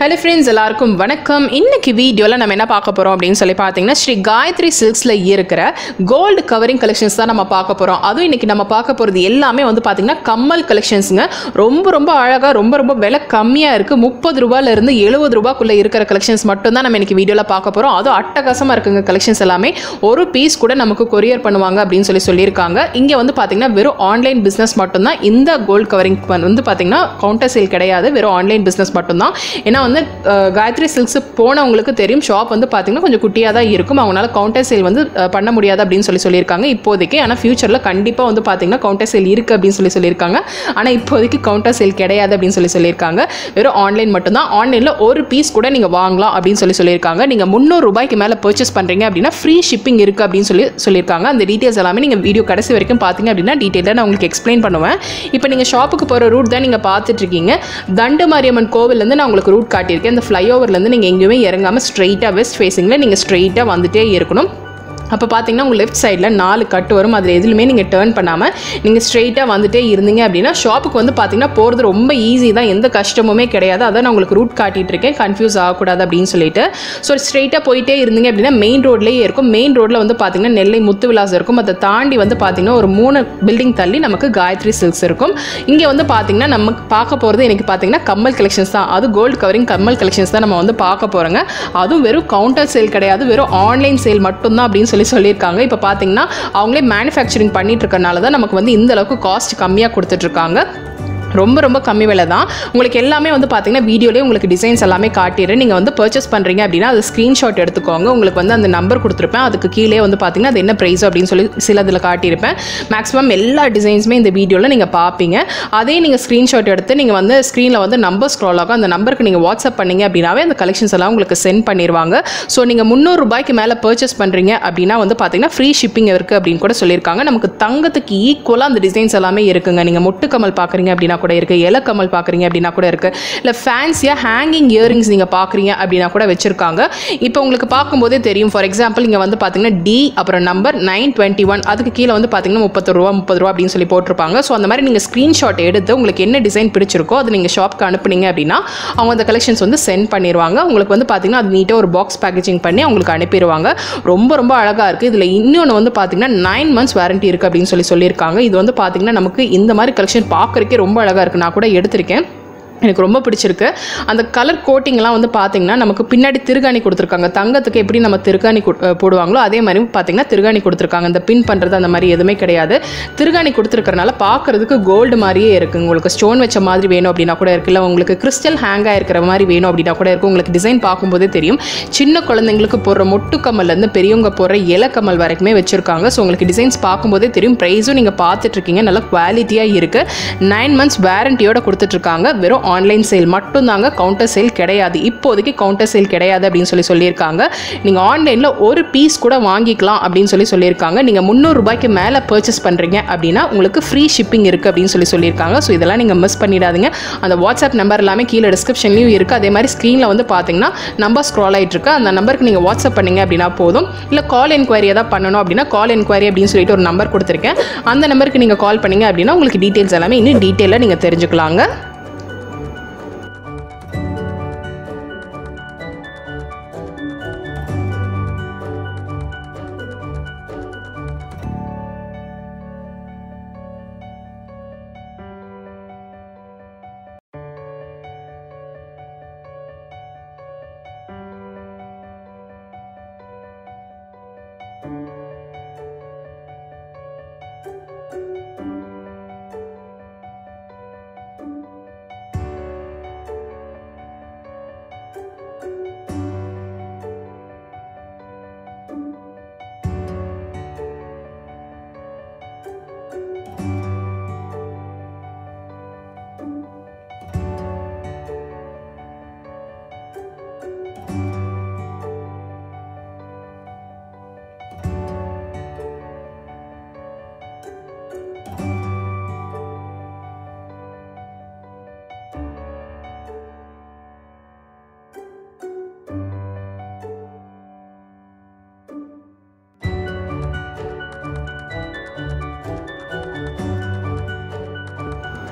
Hello friends, எல்லாருக்கும் வணக்கம். இன்னைக்கு வீடியோல நம்ம என்ன பார்க்க போறோம் அப்படினு சொல்லி பாத்தீங்கன்னா ஸ்ரீ காயத்ரி சில்க்ஸ்ல இருக்கிற கோல்ட் கவரிங் கலெக்ஷன்ஸ் தான் நம்ம பார்க்க போறோம். அதுவும் இன்னைக்கு நம்ம பார்க்க போறது எல்லாமே வந்து பாத்தீங்கன்னா கம்மல் கலெக்ஷன்ஸ்ங்க. ரொம்ப அழகா ரொம்ப விலை கம்மியா இருக்கு. 30 ரூபாயில இருந்து 70 ரூபாய்க்குள்ள இருக்கிற கலெக்ஷன்ஸ் மட்டும் தான் நம்ம இன்னைக்கு வீடியோல பார்க்க போறோம். அது அட்டகாசமா இருக்குங்க கலெக்ஷன்ஸ் எல்லாமே. ஒரு பீஸ் கூட நமக்கு கொரியர் பண்ணுவாங்க அப்படினு சொல்லியிருக்காங்க. இங்க வந்து பாத்தீங்கன்னா வெறும் ஆன்லைன் பிசினஸ் மட்டும் தான். இந்த கோல்ட் கவரிங் வந்து பாத்தீங்கன்னா கவுண்டர் சேல் கிடையாது. வெறும் ஆன்லைன் பிசினஸ் மட்டும் தான். ஏன்னா வந்து காயத்ரி சில்க்ஸ் போனவங்களுக்கு தெரியும் ஷாப் வந்து பாத்தீங்கன்னா கொஞ்சம் குட்டியா தான் இருக்கும். அவங்களால கவுண்டர் சேல் வந்து பண்ண முடியாது அப்படின்னு சொல்லியிருக்காங்க இப்போதைக்கு. ஆனா ஃபியூச்சர்ல கண்டிப்பா வந்து பாத்தீங்கன்னா கவுண்டர் சேல் இருக்கு அப்படின்னு சொல்லியிருக்காங்க. ஆனா இப்போதைக்கு கவுண்டர் சேல் கிடையாது அப்படின்னு சொல்லியிருக்காங்க. வெறும் ஆன்லைன் மட்டும் தான். ஆன்லைன்ல ஒரு பீஸ் கூட நீங்க வாங்கலாம் அப்படின்னு சொல்லியிருக்காங்க. நீங்க 300 ரூபாய்க்கு மேல பர்ச்சேஸ் பண்றீங்க அப்படின்னா ஃப்ரீ ஷிப்பிங் இருக்கு அப்படின்னு சொல்லியிருக்காங்க. அந்த டீடைல்ஸ் எல்லாமே நீங்க வீடியோ கடைசி வரைக்கும் பாத்தீங்க அப்படின்னா டீடைலா நான் உங்களுக்கு எக்ஸ்பிளைன் பண்ணுவேன். இப்போ நீங்க ஷாப்புக்கு போற ரூட் தான் நீங்க பார்த்துட்டு இருக்கீங்க. தண்டு மாரியம்மன் கோவில்ல இருந்து நான் உங்களுக்கு ரூட் காட்டியிருக்கேன். இந்த ஃப்ளைஓவர்லேருந்து நீங்கள் எங்கேயுமே இறங்காமல் ஸ்ட்ரெயிட்டாக வெஸ்ட் ஃபேஸிங்கில் நீங்கள் ஸ்ட்ரெயிட்டாக வந்துட்டே இருக்கணும். அப்போ பார்த்தீங்கன்னா உங்கள் லெஃப்ட் சைடில் 4 கட்டு வரும். அதில் எதுலையுமே நீங்கள் டேர்ன் பண்ணாமல் நீங்கள் ஸ்ட்ரெயிட்டாக வந்துட்டே இருந்தீங்க அப்படின்னா ஷாப்புக்கு வந்து பார்த்தீங்கன்னா போகிறது ரொம்ப ஈஸி தான். எந்த கஷ்டமுமே கிடையாது. அதான் நான் உங்களுக்கு ரூட் காட்டிகிட்டு இருக்கேன், கன்ஃபியூஸ் ஆகக்கூடாது அப்படின்னு சொல்லிட்டு. ஸோ ஸ்ட்ரெயிட்டாக போயிட்டே இருந்தீங்க அப்படின்னா மெயின் ரோட்லேயே இருக்கும். மெயின் ரோட்டில் வந்து பார்த்தீங்கன்னா நெல்லை முத்து விலாஸ் இருக்கும். அதை தாண்டி வந்து பார்த்தீங்கன்னா ஒரு 3 பில்டிங் தள்ளி நமக்கு காயத்ரி சில்க்ஸ் இருக்கும். இங்கே வந்து பார்த்தீங்கன்னா நமக்கு பார்க்க போகிறது எனக்கு பார்த்தீங்கன்னா கம்மல் கலெக்ஷன்ஸ் தான். அது கோல்டு கவரிங் கம்மல் கலெக்ஷன்ஸ் தான் நம்ம வந்து பார்க்க போகிறோங்க. அதுவும் வெறும் கவுண்டர் சேல் கிடையாது, வெறும் ஆன்லைன் சேல் மட்டும்தான் அப்படின்னு சொல்லியிருக்காங்க. இப்போ பார்த்தீங்கன்னா அவங்களே மேனுஃபேக்சரிங் பண்ணிட்டு இருக்கனால தான் நமக்கு வந்து இந்த அளவுக்கு காஸ்ட் கம்மியாக கொடுத்துட்டு இருக்காங்க. ரொம்ப கம்மி விலை தான். உங்களுக்கு எல்லாமே வந்து பார்த்தீங்கன்னா வீடியோலேயே உங்களுக்கு டிசைன்ஸ் எல்லாமே காட்டிடுறேன். நீங்கள் வந்து பர்ச்சேஸ் பண்ணுறீங்க அப்படின்னா அது ஸ்க்ரீன்ஷாட் எடுத்துக்கோங்க. உங்களுக்கு வந்து அந்த நம்பர் கொடுத்துருப்பேன். அதுக்கு கீழே வந்து பார்த்தீங்கன்னா அது என்ன ப்ரைஸ் அப்படின்னு சொல்லி சிலதில் காட்டியிருப்பேன். மேக்ஸிமம் எல்லா டிசைன்ஸுமே இந்த வீடியோவில் நீங்கள் பார்ப்பீங்க. அதே நீங்கள் ஸ்க்ரீன்ஷாட் எடுத்து நீங்கள் வந்து ஸ்க்ரீனில் வந்து நம்பர் ஸ்க்ரால் ஆகும். அந்த நம்பருக்கு நீங்கள் வாட்ஸ்அப் பண்ணீங்க அப்படின்னாவே அந்த கலெக்ஷன்ஸ் எல்லாம் உங்களுக்கு சென்ட் பண்ணிடுவாங்க. ஸோ நீங்கள் 300 ரூபாய்க்கு மேலே பர்ச்சேஸ் பண்ணுறீங்க அப்படின்னா வந்து பார்த்தீங்கன்னா ஃப்ரீ ஷிப்பிங் இருக்குது அப்படின்னு கூட சொல்லியிருக்காங்க. நமக்கு தங்கத்துக்கு ஈக்குவலாக அந்த டிசைன்ஸ் எல்லாமே இருக்குங்க. நீங்கள் மொட்டு கமல் பார்க்குறீங்க அப்படின்னா கூட இருக்கு, இலக்கமல் பார்க்குறீங்க அப்படின்னா கூட இருக்கு, இல்லை ஃபேன்சியாக ஹேங்கிங் இயரிங்ஸ் நீங்கள் பார்க்குறீங்க அப்படின்னா கூட வச்சிருக்காங்க. இப்போ உங்களுக்கு பார்க்கும்போதே தெரியும். ஃபார் எக்ஸாம்பிள் இங்கே வந்து பார்த்தீங்கன்னா டி அப்புறம் நம்பர் 921 அதுக்கு கீழே வந்து பார்த்தீங்கன்னா 30 ரூபா அப்படின்னு சொல்லி போட்டிருப்பாங்க. ஸோ அந்த மாதிரி நீங்கள் ஸ்க்ரீன்ஷாட் எடுத்து உங்களுக்கு என்ன டிசைன் பிடிச்சிருக்கோ அது நீங்கள் ஷாப்க்கு அனுப்புனீங்க அப்படின்னா அவங்க அந்த கலெக்ஷன்ஸ் வந்து சென்ட் பண்ணிடுவாங்க. உங்களுக்கு வந்து பார்த்தீங்கன்னா அது நீட்டாக ஒரு பாக்ஸ் பேக்கேஜிங் பண்ணி அவங்களுக்கு அனுப்பிடுவாங்க. ரொம்ப அழகாக இருக்குது. இதில் இன்னொன்று வந்து பார்த்தீங்கன்னா 9 months வாரண்டி இருக்குது அப்படின்னு சொல்லியிருக்காங்க. இது வந்து பார்த்தீங்கன்னா நமக்கு இந்த மாதிரி கலெக்ஷன் பார்க்குறக்கே ரொம்ப அழகாக இருக்குது. நான் கூட எடுத்திருக்கேன், எனக்கு ரொம்ப பிடிச்சிருக்கு. அந்த கலர் கோட்டிங்லாம் வந்து பார்த்தீங்கன்னா நமக்கு பின்னாடி திருகாணி கொடுத்துருக்காங்க. தங்கத்துக்கு எப்படி நம்ம திருகாணி போடுவாங்களோ அதே மாதிரி பார்த்தீங்கன்னா திருகாணி கொடுத்துருக்காங்க. இந்த பின் பண்ணுறது அந்த மாதிரி எதுவுமே கிடையாது. திருகாணி கொடுத்துருக்கறனால பார்க்குறதுக்கு கோல்டு மாதிரியே இருக்குது. உங்களுக்கு ஸ்டோன் வச்ச மாதிரி வேணும் அப்படின்னா கூட இருக்குது, இல்லை உங்களுக்கு கிறிஸ்டல் ஹேங் ஆகிருக்கிற மாதிரி வேணும் அப்படின்னா கூட இருக்குது. உங்களுக்கு டிசைன் பார்க்கும்போதே தெரியும். சின்ன குழந்தைங்களுக்கு போடுற மொட்டு கம்மல்லேருந்து பெரியவங்க போடுற இலக்கமல் வரைக்குமே வச்சுருக்காங்க. ஸோ உங்களுக்கு டிசைன்ஸ் பார்க்கும்போதே தெரியும். ப்ரைஸும் நீங்கள் பார்த்துட்ருக்கீங்க, நல்லா குவாலிட்டியாக இருக்குது. 9 months வாரண்டியோட கொடுத்துட்ருக்காங்க. வெறும் ஆன்லைன் சேல் மட்டும் தாங்க, கவுண்டர் சேல் கிடையாது. இப்போதைக்கு கவுண்டர் சேல் கிடையாது அப்படின்னு சொல்லியிருக்காங்க. நீங்கள் ஆன்லைனில் ஒரு பீஸ் கூட வாங்கிக்கலாம் அப்படின்னு சொல்லியிருக்காங்க. நீங்கள் 300 ரூபாய்க்கு மேலே பர்ச்சேஸ் பண்ணுறீங்க அப்படின்னா உங்களுக்கு ஃப்ரீ ஷிப்பிங் இருக்குது அப்படின்னு சொல்லியிருக்காங்க. ஸோ இதெல்லாம் நீங்கள் மிஸ் பண்ணிடாதீங்க. அந்த வாட்ஸ்அப் நம்பர் எல்லாமே கீழே டிஸ்கிரிப்ஷன்லையும் இருக்குது. அதே மாதிரி ஸ்க்ரீனில் வந்து பார்த்தீங்கன்னா நம்பர் ஸ்க்ரால் ஆகிட்டு இருக்கு. அந்த நம்பருக்கு நீங்கள் வாட்ஸ்அப் பண்ணீங்க அப்படின்னா போதும். இல்லை கால் என்கொயரி ஏதாவது பண்ணணும் அப்படின்னா கால் என்கொயரி அப்படின்னு சொல்லிட்டு ஒரு நம்பர் கொடுத்துருக்கேன். அந்த நம்பருக்கு நீங்கள் கால் பண்ணீங்க அப்படின்னா உங்களுக்கு டீட்டெயில்ஸ் எல்லாமே இன்னும் டீட்டெயிலாக நீங்கள் தெரிஞ்சுக்கலாங்க.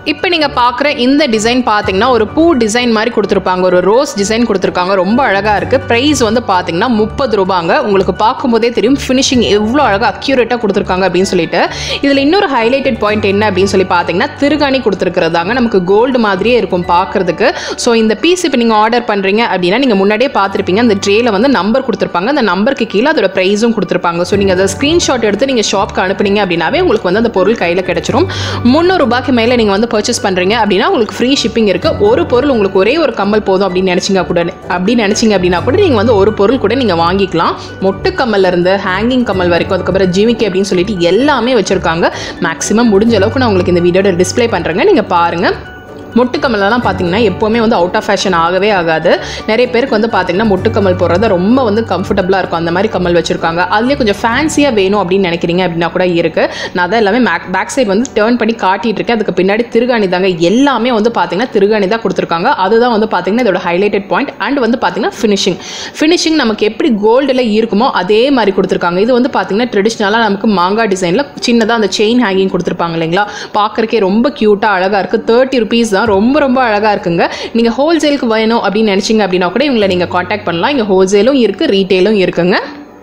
இப்போ நீங்கள் பார்க்குற இந்த டிசைன் பார்த்தீங்கன்னா ஒரு பூ டிசைன் மாதிரி கொடுத்துருப்பாங்க, ஒரு ரோஸ் டிசைன் கொடுத்துருக்காங்க, ரொம்ப அழகாக இருக்குது. ப்ரைஸ் வந்து பார்த்தீங்கன்னா 30 ரூபாங்க. உங்களுக்கு பார்க்கும்போதே தெரியும் ஃபினிஷிங் எவ்வளோ அழகாக அக்யூரேட்டாக கொடுத்துருக்காங்க அப்படின்னு சொல்லிட்டு. இதில் இன்னொரு ஹைலைட்டட் பாயிண்ட் என்ன அப்படின்னு சொல்லி பார்த்தீங்கன்னா திருகாணி கொடுத்துருக்கிறதாங்க. நமக்கு கோல்டு மாதிரியே இருக்கும் பார்க்குறதுக்கு. ஸோ இந்த பீஸ் இப்போ நீங்கள் ஆர்டர் பண்ணுறீங்க அப்படின்னா நீங்கள் முன்னாடியே பார்த்துருப்பீங்க, அந்த ட்ரேயில் வந்து நம்பர் கொடுத்துருப்பாங்க, அந்த நம்பருக்கு கீழே அதோட ப்ரைஸும் கொடுத்துருப்பாங்க. ஸோ நீங்கள் அதை ஸ்க்ரீன்ஷாட் எடுத்து நீங்கள் ஷாப்க்கு அனுப்புனீங்க அப்படின்னாவே உங்களுக்கு வந்து அந்த பொருள் கையில் கிடைச்சிரும். 300 ரூபாய்க்கு மேலே நீங்கள் வந்து பர்ச்சேஸ் பண்ணுறீங்க அப்படின்னா உங்களுக்கு ஃப்ரீ ஷிப்பிங் இருக்குது. ஒரு பொருள் உங்களுக்கு ஒரே ஒரு கம்மல் போதும் அப்படின்னு நினச்சிங்க அப்படின்னா கூட நீங்கள் வந்து ஒரு பொருள் கூட நீங்கள் வாங்கிக்கலாம். மொட்டு கம்மல்ல இருந்து ஹேங்கிங் கம்மல் வரைக்கும், அதுக்கப்புறம் ஜிமிக்கி அப்படின்னு சொல்லிட்டு எல்லாமே வச்சுருக்காங்க. மேக்ஸிமம் முடிஞ்ச அளவுக்கு நான் உங்களுக்கு இந்த வீடியோட டிஸ்பிளே பண்ணுறேங்க, நீங்கள் பாருங்கள். மொட்டுக்கம்மல்லாம் பார்த்தீங்கன்னா எப்போவுமே வந்து அவுட் ஆஃப் ஃபேஷன் ஆகவே ஆகாது. நிறைய பேருக்கு வந்து பார்த்தீங்கன்னா மொட்டுக்கம்மல் போடுறது ரொம்ப வந்து கம்ஃபர்டபுளாக இருக்கும். அந்த மாதிரி கம்மல் வச்சுருக்காங்க. அதுலேயே கொஞ்சம் ஃபேன்சியாக வேணும் அப்படின்னு நினைக்கிறீங்க அப்படின்னா கூட இருக்குது. நான் தான் எல்லாமே பேக் சைடு வந்து டேர்ன் பண்ணி காட்டிகிட்டு இருக்கேன். அதுக்கு பின்னாடி திருகாணி தாங்க. எல்லாமே வந்து பார்த்தீங்கன்னா திருகாணி தான் கொடுத்துருக்காங்க. அதுதான் வந்து பார்த்தீங்கன்னா இதோட ஹைலைட்டட் பாயிண்ட். அண்ட் வந்து பார்த்தீங்கன்னா ஃபினிஷிங் நமக்கு எப்படி கோல்டில் இருக்குமோ அதே மாதிரி கொடுத்துருக்காங்க. இது வந்து பார்த்தீங்கன்னா ட்ரெடிஷ்னலாக நமக்கு மாங்காய் டிசைனில் சின்னதாக அந்த செயின் ஹேங்கிங் கொடுத்துருப்பாங்க இல்லைங்களா, பார்க்குறக்கே ரொம்ப க்யூட்டாக அழகாக இருக்குது. 30 rupees தான். ரொம்ப அழகாக இருக்குங்க. நீங்கள் ஹோல்சேலுக்கு வேணும் அப்படின்னு நினச்சிங்க அப்படின்னா கூட இவங்களை நீங்கள் காண்டாக்ட் பண்ணலாம். இங்கே ஹோல்சேலும் இருக்குது, ரீட்டெயிலும் இருக்குங்க.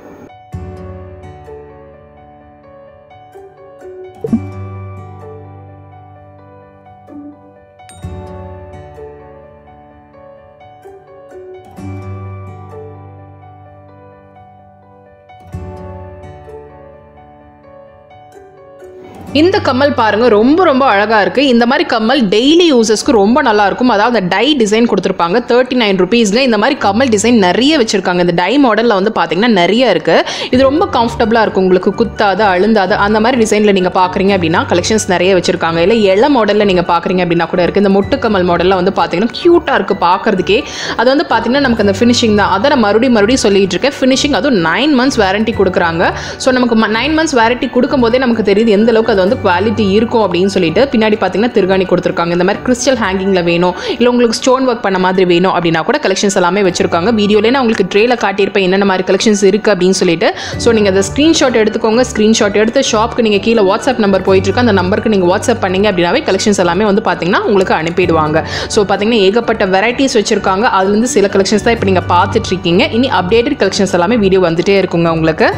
இந்த கம்மல் பாருங்க ரொம்ப அழகா இருக்கு. இந்த மாதிரி கம்மல் டெய்லி யூசஸ்க்கு ரொம்ப நல்லா இருக்கும். அதாவது டை டிசைன் கொடுத்துருப்பாங்க 39 rupeesல. இந்த மாதிரி கம்மல் டிசைன் நிறைய வச்சிருக்காங்க. இந்த டை மாடல்ல வந்து பாத்தீங்கன்னா நிறைய இருக்கு. இது ரொம்ப கம்ஃபர்டபுளா இருக்கும். உங்களுக்கு குத்தாத அழுந்தாத அந்த மாதிரி டிசைன்ல நீங்க பாக்குறீங்க அப்படின்னா கலெக்ஷன்ஸ் நிறைய வச்சிருக்காங்க. இல்ல எல்ல மாடல்ல நீங்க பாக்குறீங்க அப்படின்னா கூட இருக்கு. இந்த மொட்டு கம்மல் மாடல்ல வந்து பாத்தீங்கன்னா கியூட்டா இருக்கு பாக்குறதுக்கே. அது வந்து பாத்தீங்கன்னா நமக்கு அந்த ஃபினிஷிங் தான். அதை நான் மறுபடியும் சொல்லிட்டு இருக்கேன். ஃபினிஷிங் அதுவும் 9 months வாரண்டி கொடுக்குறாங்க. ஸோ நமக்கு 9 months வாரண்டி கொடுக்கும் போதே நமக்கு தெரியுது எந்த அளவுக்கு அது வந்து குவாலிட்டி இருக்கும் அப்படின்னு சொல்லிட்டு. பின்னாடி பார்த்தீங்கன்னா திருகாணி கொடுத்துருக்காங்க. இந்த மாதிரி கிறிஸ்டல் ஹேங்கிங்ல வேணும், இல்லை உங்களுக்கு ஸ்டோன் ஒர்க் பண்ண மாதிரி வேணும் அப்படின்னா கூட கலெக்ஷன்ஸ் எல்லாமே வச்சிருக்காங்க. வீடியோலேயே நான் உங்களுக்கு ட்ரேல காட்டியிருப்பேன் என்னென்ன மாதிரி கலெக்ஷன்ஸ் இருக்கு அப்படின்னு சொல்லிட்டு. ஸோ நீங்கள் அதை ஸ்க்ரீன்ஷாட் எடுத்துக்கோங்க. ஸ்க்ரீன்ஷாட் எடுத்து ஷாப்க்கு நீங்கள் கீழே வாட்ஸ்அப் நம்பர் போயிட்டு இருக்கு, அந்த நம்பருக்கு நீங்கள் வாட்ஸ்அப் பண்ணீங்க அப்படின்னாவே கலெக்ஷன்ஸ் எல்லாமே வந்து பார்த்தீங்கன்னா உங்களுக்கு அனுப்பிடுவாங்க. ஸோ பார்த்தீங்கன்னா ஏகப்பட்ட வெரைட்டிஸ் வச்சிருக்காங்க. அதுலேருந்து சில கலெக்ஷன்ஸ் தான் இப்போ நீங்கள் பார்த்துட்டு இருக்கீங்க. இனி அப்டேட்டட் கலெக்ஷன்ஸ் எல்லாமே வீடியோ வந்துட்டே இருக்குங்க உங்களுக்கு.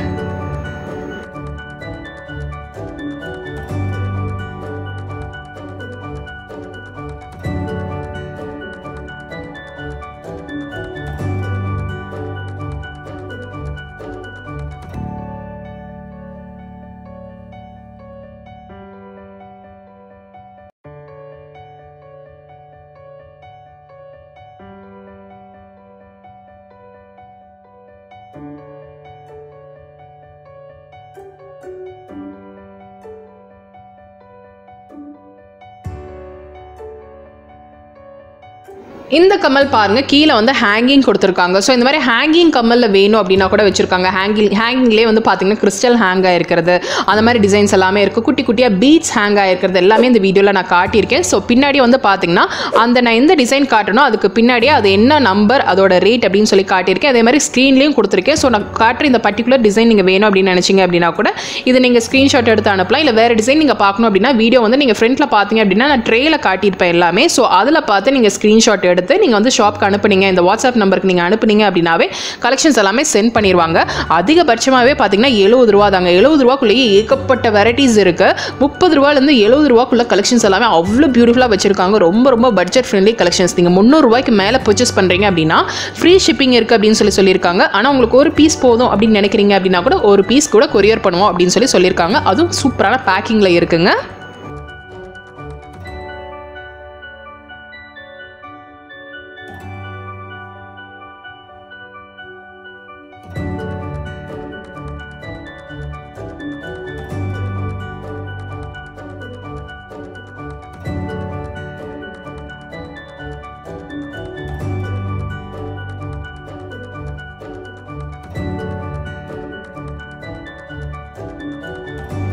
இந்த கம்மல் பாருங்க கீழே வந்து ஹேங்கிங் கொடுத்துருக்காங்க. ஸோ இந்த மாதிரி ஹேங்கிங் கம்மல்ல வேணும் அப்படின்னா கூட வச்சிருக்காங்க. ஹேங்கிங்லேயே வந்து பார்த்தீங்கன்னா கிறிஸ்டல் ஹேங் ஆயிருக்கிறது அந்த மாதிரி டிசைன்ஸ் எல்லாமே இருக்குது. குட்டி குட்டியாக பீட்ஸ் ஹேங் ஆயிருக்கிறது எல்லாமே இந்த வீடியோவில் நான் காட்டியிருக்கேன். ஸோ பின்னாடி வந்து பார்த்தீங்கன்னா நான் எந்த டிசைன் காட்டணும் அதுக்கு பின்னாடியே அது என்ன நம்பர் அதோட ரேட் அப்படின்னு சொல்லி காட்டியிருக்கேன். அதே மாதிரி ஸ்க்ரீன்லேயும் கொடுத்துருக்கேன். ஸோ நான் காட்டுற இந்த பர்டிகுலர் டிசைன் நீங்கள் வேணும் அப்படின்னு நினச்சிங்க அப்படின்னா கூட இது நீங்கள் ஸ்க்ரீன்ஷாட் எடுத்து அனுப்பலாம். இல்லை வேறு டிசைன் நீங்கள் பார்க்கணும் அப்படின்னா வீடியோ வந்து நீங்கள் ஃப்ரண்ட்டில் பார்த்தீங்க அப்படின்னா நான் ட்ரேல காட்டியிருப்பேன் எல்லாமே. ஸோ அதில் பார்த்து நீங்கள் ஸ்க்ரீன்ஷாட் எடுத்து நீங்கள் வந்து ஷாப்க்கு அனுப்புனீங்க, இந்த வாட்ஸ்அப் நம்பருக்கு நீங்கள் அனுப்புனீங்க அப்படின்னாவே கலெக்ஷன்ஸ் எல்லாமே சென்ட் பண்ணிடுவாங்க. அதிகபட்சமாகவே பார்த்தீங்கன்னா 70 ரூபா தாங்க. 70 ரூபாக்குள்ளேயே ஏகப்பட்ட வெரைட்டிஸ் இருக்கு. 30 ரூபாயிலேருந்து 70 ரூபாக்குள்ள கலெக்ஷன்ஸ் எல்லாமே அவ்வளோ பியூட்டிஃபுல்லாக வச்சிருக்காங்க. ரொம்ப பட்ஜெட் ஃப்ரெண்ட்லி கலெக்ஷன்ஸ். நீங்கள் 300 ரூபாய்க்கு மேலே பர்ச்சேஸ் பண்ணுறீங்க அப்படின்னா ஃப்ரீ ஷிப்பிங் இருக்குது அப்படின்னு சொல்லியிருக்காங்க. ஆனால் உங்களுக்கு ஒரு பீஸ் போதும் அப்படின்னு நினைக்கிறீங்க அப்படின்னா கூட ஒரு பீஸ் கூட கொரியர் பண்ணுவோம் அப்படின்னு சொல்லியிருக்காங்க. அதுவும் சூப்பரான பேக்கிங்கில் இருக்குங்க.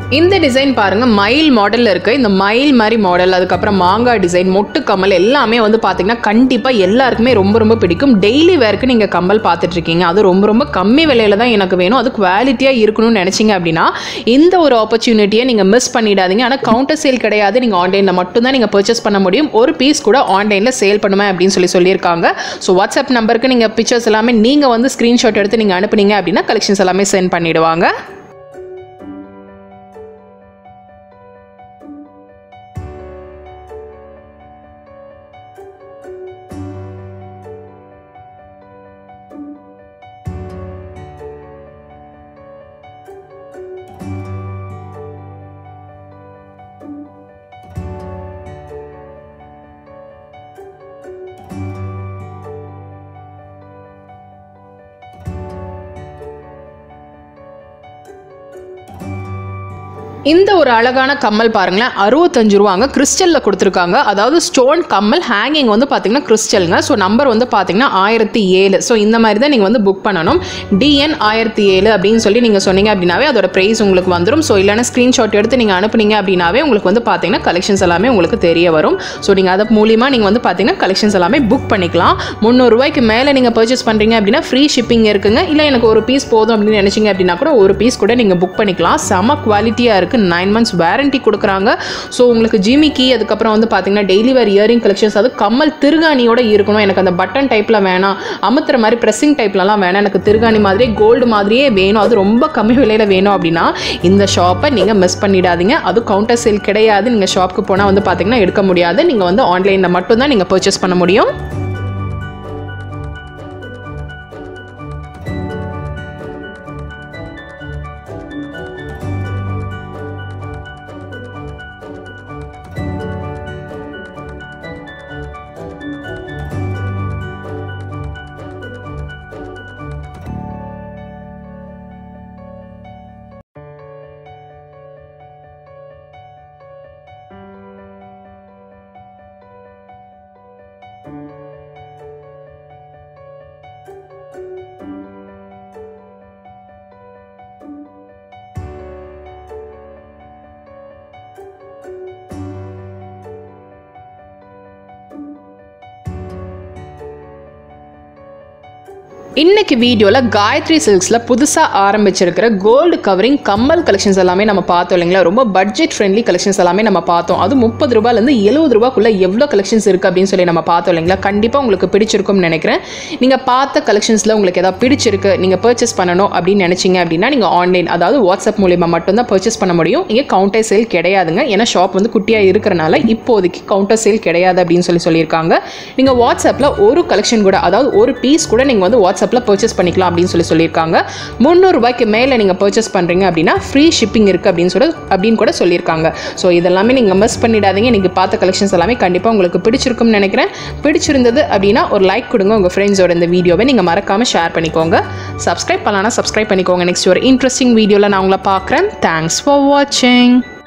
இந்த டிசைன் பாருங்க மயில் மாடல்ல இருக்கு. இந்த மயில் மாதிரி மாடல், அதுக்கப்புறம் மாங்காய் டிசைன், மொட்டு கம்மல் எல்லாமே வந்து பாத்தீங்கன்னா கண்டிப்பா எல்லாருக்குமே ரொம்ப ரொம்ப பிடிக்கும். டெய்லி வேர்க்கு நீங்க கம்மல் பார்த்துட்டு இருக்கீங்க, அது ரொம்ப ரொம்ப கம்மி விலையில தான் எனக்கு வேணும், அது குவாலிட்டியா இருக்கணும்னு நினைச்சீங்க அப்படின்னா இந்த ஒரு ஆப்பர்ச்சுனிட்டியை நீங்க மிஸ் பண்ணிடாதீங்க. ஆனால் கவுண்டர் சேல் கிடையாது, நீங்க ஆன்லைன்ல மட்டும் தான் நீங்க பர்ச்சேஸ் பண்ண முடியும். ஒரு பீஸ் கூட ஆன்லைன்ல சேல் பண்ணுவேன் அப்படின்னு சொல்லியிருக்காங்க. ஸோ வாட்ஸ்அப் நம்பருக்கு நீங்க பிக்சர்ஸ் எல்லாமே நீங்க வந்து ஸ்கிரீன்ஷாட் எடுத்து நீங்க அனுப்புனீங்க அப்படின்னா கலெக்ஷன்ஸ் எல்லாமே சென்ட் பண்ணிடுவாங்க. இந்த ஒரு அழகான கம்மல் பாருங்களேன், 65 ரூபாங்க, கிறிஸ்டலில் கொடுத்துருக்காங்க. அதாவது ஸ்டோன் கம்மல், ஹேங்கிங் வந்து பார்த்தீங்கன்னா கிறிஸ்டலுங்க. ஸோ நம்பர் வந்து பார்த்தீங்கன்னா 1007. ஸோ இந்த மாதிரி தான் நீங்கள் வந்து புக் பண்ணணும். DN 1007 அப்படின்னு சொல்லி நீங்கள் சொன்னீங்க அப்படின்னாவே அதோட ப்ரைஸ் உங்களுக்கு வந்துடும். ஸோ இல்லைனா ஸ்க்ரீன்ஷாட் எடுத்து நீங்கள் அனுப்புனீங்க அப்படின்னாவே உங்களுக்கு வந்து பார்த்தீங்கன்னா கலெக்ஷன்ஸ் எல்லாமே உங்களுக்கு தெரிய வரும். ஸோ நீங்கள் அதை மூலியமாக நீங்கள் வந்து பார்த்தீங்கன்னா கலெக்ஷன்ஸ் எல்லாமே புக் பண்ணிக்கலாம். 300 ரூபாய்க்கு மேலே நீங்கள் பர்ச்சேஸ் பண்ணுறீங்க அப்படின்னா ஃப்ரீ ஷிப்பிங் இருக்குங்க. இல்லை எனக்கு ஒரு பீஸ் போதும் அப்படின்னு நினச்சிங்க அப்படின்னா கூட ஒரு பீஸ் கூட நீங்கள் புக் பண்ணிக்கலாம். செம குவாலிட்டியாக இருக்குது. 9 months வாரண்டி கொடுக்குறாங்க. ஸோ உங்களுக்கு ஜிமிக்கி, அதுக்கப்புறம் வந்து பார்த்தீங்கன்னா டெய்லி வேர் இயரிங் கலெக்ஷன்ஸ், அது கம்மல் திருகாணியோட இருக்கணும். எனக்கு அந்த பட்டன் டைப்பில் வேணாம், அமுத்துற மாதிரி ப்ரெஸ்ஸிங் டைப்லலாம் வேணாம், எனக்கு திருகாணி மாதிரியே கோல்டு மாதிரியே வேணும், அது ரொம்ப கம்மி விலையில் வேணும் அப்படின்னா இந்த ஷாப்பை நீங்கள் மிஸ் பண்ணிடாதீங்க. அது கவுண்டர் சேல் கிடையாது, நீங்கள் ஷாப்புக்கு போனால் வந்து பார்த்தீங்கன்னா எடுக்க முடியாது. நீங்கள் வந்து ஆன்லைனில் மட்டும்தான் நீங்கள் பர்ச்சேஸ் பண்ண முடியும். இன்னைக்கு வீடியோல காயத்ரி சில்க்ஸ்ல புதுசா ஆரம்பிச்சிருக்கிற கோல்டு கவரிங் கம்மல் கலெக்ஷன்ஸ் எல்லாமே நம்ம பார்த்தோம் இல்லைங்களா. ரொம்ப பட்ஜெட் ஃப்ரெண்ட்லி கலெக்ஷன்ஸ் எல்லாமே நம்ம பார்த்தோம். அது 30 ரூபாயிலிருந்து 70 ரூபாய்க்குள்ள எவ்வளோ கலெக்ஷன்ஸ் இருக்கு அப்படின்னு சொல்லி நம்ம பார்த்தோம் இல்லைங்களா. கண்டிப்பா உங்களுக்கு பிடிச்சிருக்கும்னு நினைக்கிறேன். நீங்க பார்த்த கலெக்ஷன்ஸ்ல உங்களுக்கு ஏதாவது பிடிச்சிருக்கு, நீங்க பர்ச்சேஸ் பண்ணணும் அப்படின்னு நினைச்சீங்க அப்படின்னா நீங்க ஆன்லைன், அதாவது வாட்ஸ்அப் மூலியமா மட்டும் தான் பர்ச்சேஸ் பண்ண முடியும். இங்க கவுண்டர் சேல் கிடையாதுங்க. ஏன்னா ஷாப் வந்து குட்டியா இருக்கிறனால இப்போதைக்கு கவுண்டர் சேல் கிடையாது அப்படின்னு சொல்லியிருக்காங்க. நீங்க வாட்ஸ்அப்ல ஒரு கலெக்ஷன் கூட, அதாவது ஒரு பீஸ் கூட நீங்க வந்து வாட்ஸ்அப்ல பர்ச்சேஸ் பண்ணிக்கலாம் அப்படின்னு சொல்லியிருக்காங்க. 300 ரூபாய்க்கு மேல நீங்க பர்ச்சேஸ் பண்றீங்க அப்படின்னா ஃப்ரீ ஷிப்பிங் இருக்கு அப்படின்னு கூட சொல்லியிருக்காங்க. ஸோ இதெல்லாமே நீங்க மிஸ் பண்ணிடாதீங்க. நீங்க பார்த்த கலெக்ஷன்ஸ் எல்லாமே கண்டிப்பா உங்களுக்கு பிடிச்சிருக்கும்னு நினைக்கிறேன். பிடிச்சிருந்தது அப்படின்னா ஒரு லைக் கொடுங்க. உங்க ஃப்ரெண்ட்ஸோட இந்த வீடியோவை நீங்க மறக்காம ஷேர் பண்ணிக்கோங்க. சப்ஸ்கிரைப் பண்ணலனா சப்ஸ்கிரைப் பண்ணிக்கோங்க. நெக்ஸ்ட் ஒரு இன்ட்ரெஸ்டிங் வீடியோல நான் உங்களை பார்க்குறேன். தேங்க்ஸ் ஃபார் வாட்சிங்.